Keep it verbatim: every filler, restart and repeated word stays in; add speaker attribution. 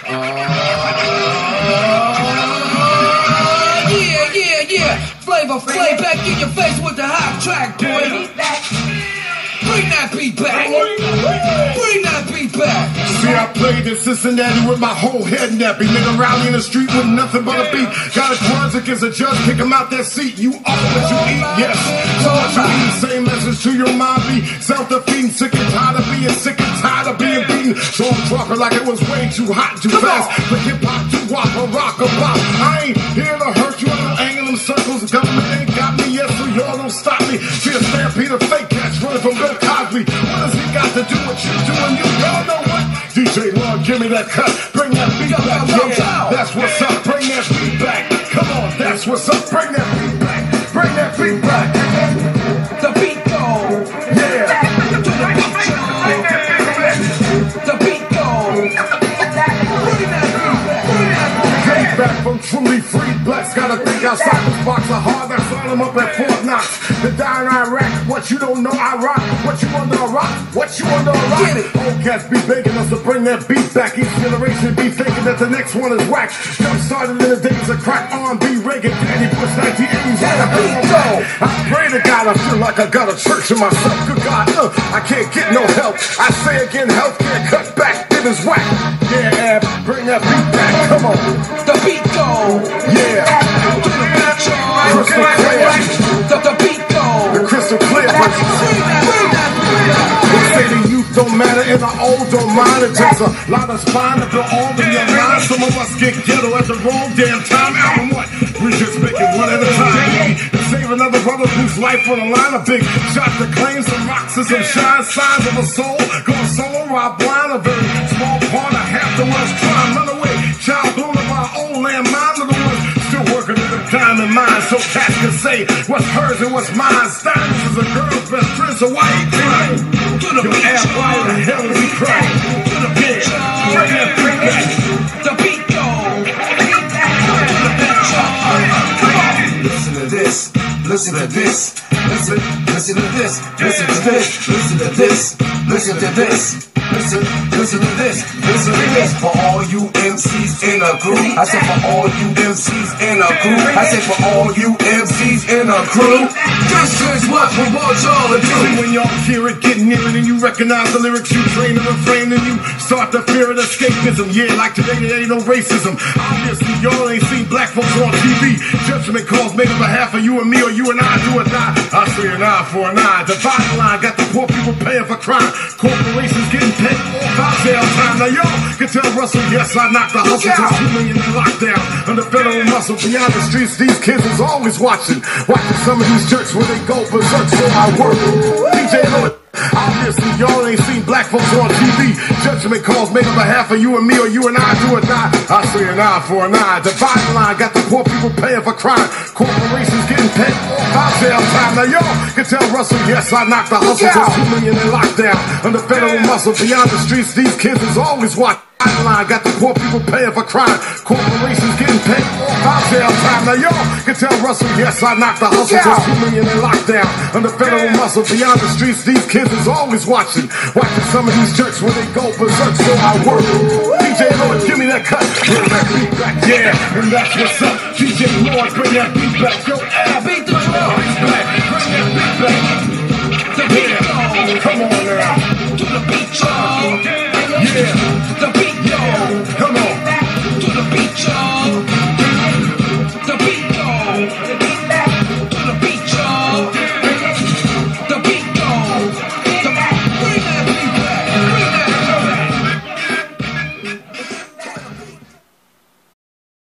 Speaker 1: Yeah, yeah, yeah. Flavor Flav back in your face with the hot track, boy. Bring that beat back. Bring that beat back.
Speaker 2: See, I played in Cincinnati with my whole head nappy. Nigga rally in the street with nothing but a beat. Got a grudge against a judge, kick him out that seat. You are what you eat, yes. So what you eat, same message to your mind. Be self-defeating, sick and tired of being sick and tired of being beaten. So I'm dropping like it was way too hot, too fast. For hip-hop, too wop, or rock, or pop. I ain't here to hurt you. I'm hanging them circles. Government ain't got me yet, so y'all don't stop me. See a stampede of fake cats running from Bill Cosby. What does he got to do with you doing? You y'all know what? D J Lord, give me that cut. Bring that beat back. Yeah, that's what's up. Bring that beat back. Come on, that's what's up. Bring that beat back. Bring that beat back.
Speaker 1: The beat go.
Speaker 2: Yeah.
Speaker 1: To the beat go. The beat go. Bring that beat back. Bring that beat
Speaker 2: Came back from truly free blacks. Gotta think outside this box of hard. That's all I'm up at Fort Knox. The dying Iraq. What you don't know, I rock. What you under a rock? What you under a rock?
Speaker 1: Get it.
Speaker 2: Old cats be begging us to bring that beat back. Each generation be thinking that the next one is whack. Jump started in the days of crack, R and B, Reagan, Danny Bush, nineteen eighties. I pray to God I feel like I got a church in myself. Good God, uh, I can't get no help. I say again, healthcare cut back. It is whack. Yeah, Ab, bring that beat back. Come on.
Speaker 1: The beat go.
Speaker 2: Yeah.
Speaker 1: To the beat go.
Speaker 2: Crystal clear.
Speaker 1: The, the beat go.
Speaker 2: The crystal clear version.
Speaker 1: Bring that, bring that, bring that.
Speaker 2: They say the youth don't matter and the old don't mind. It takes a lot of spine to build all in your mind. Some of us get ghetto at the wrong damn time. Album what? We just make it one at a time. To save another brother whose life on the line. A big shot to claim some rocks and some shine. Signs of a soul. Going solo, rob blind. A very small part of half the world's crime. Run away. Child blown of our own land. Mine are the ones still working in the diamond mine. So cats can say what's hers and what's mine. Diamonds is a girl's best friend. So why you crying?
Speaker 1: To the beat
Speaker 2: Ask why the hell is he crying?
Speaker 1: To the beat go.
Speaker 2: Bring that beat back.
Speaker 1: The beat go. To the beat go.
Speaker 3: Listen to this, listen to this, listen, listen to this, listen to this, listen to this, listen to this, listen, listen to this, listen to this. For all you M Cs in a crew, I said for all you M Cs in a crew, I said for all you M Cs in a crew, this is what we want y'all to do.
Speaker 2: When y'all hear it, get near it, and you recognize the lyrics, you train and refrain, and you start to fear it, escapism. Yeah, like today there ain't no racism. Obviously y'all ain't seen black folks on T V. Judgment calls made on behalf of you and me, or you and I do or die. I say an eye for an eye. The bottom line got the poor people paying for crime. Corporations getting paid off out jail time. Now y'all can tell Russell, yes, I knocked the hustle. Just two million in lockdown under federal muscle. Beyond the streets, these kids is always watching. Watching some of these jerks where they go berserk, so I work. D J Lord. Obviously, y'all ain't seen black folks on T V. Judgment calls made on behalf of you and me, or you and I do or die. I say an eye for an eye. The bottom line got the poor people paying for crime. Corporations getting paid off out jail time. Now y'all can tell Russell, yes, I knocked the hustle. Just two million in lockdown under federal muscle. Beyond the streets, these kids is always watching. Line got the poor people paying for crime. Corporations getting paid off out jail time. Now y'all can tell Russell, yes, I knocked the hustle. Just two million in lockdown under federal muscle. Beyond the streets, these kids is always watching. Watching some of these jerks where they go berserk, so I work. D J Lord, give me that cut. Bring that beat back, yeah, and that's what's up. D J Lord, bring that beat back. Yo, I beat the drum. Bring that beat back.
Speaker 1: The beat go.
Speaker 2: Come on now.
Speaker 1: To the beat go.
Speaker 2: Yeah.
Speaker 1: The beat